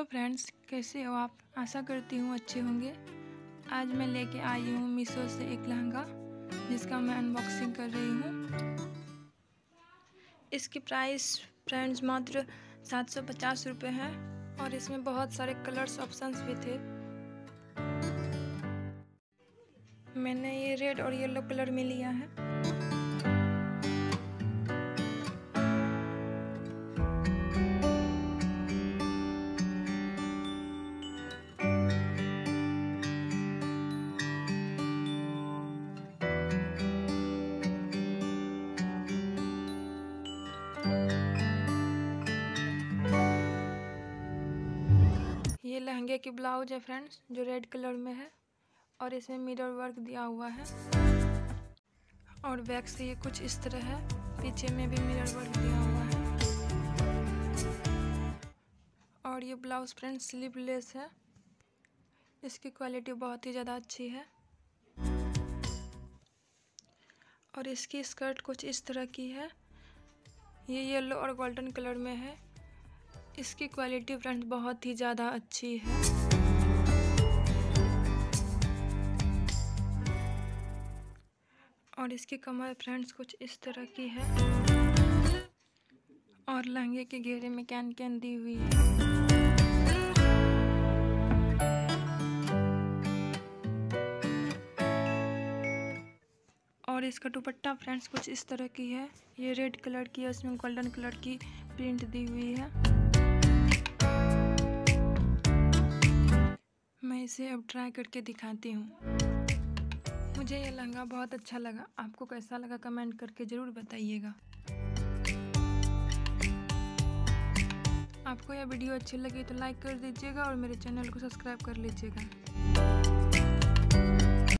Friends, कैसे हो आप? आशा करती हूँ अच्छे होंगे। आज मैं लेके आई हूँ मीशो से एक लहंगा जिसका मैं अनबॉक्सिंग कर रही हूँ। इसकी प्राइस फ्रेंड्स मात्र 750 रुपये है और इसमें बहुत सारे कलर्स ऑप्शंस भी थे। मैंने ये रेड और येलो कलर में लिया है। ये लहंगे की ब्लाउज है फ्रेंड्स, जो रेड कलर में है और इसमें मिरर वर्क दिया हुआ है। और बैक से ये कुछ इस तरह है, पीछे में भी मिरर वर्क दिया हुआ है। और ये ब्लाउज फ्रेंड्स स्लीवलेस है। इसकी क्वालिटी बहुत ही ज़्यादा अच्छी है। और इसकी स्कर्ट कुछ इस तरह की है। ये येलो और गोल्डन कलर में है। इसकी क्वालिटी फ्रेंड्स बहुत ही ज़्यादा अच्छी है। और इसकी कमर फ्रेंड्स कुछ इस तरह की है और लहंगे के घेरे में कैन कैन दी हुई है। और इसका दुपट्टा फ्रेंड्स कुछ इस तरह की है। ये रेड कलर की है, उसमें गोल्डन कलर की प्रिंट दी हुई है। मैं इसे अब ट्राई करके दिखाती हूँ। मुझे ये लहंगा बहुत अच्छा लगा। आपको कैसा लगा कमेंट करके ज़रूर बताइएगा। आपको यह वीडियो अच्छी लगी तो लाइक कर दीजिएगा और मेरे चैनल को सब्सक्राइब कर लीजिएगा।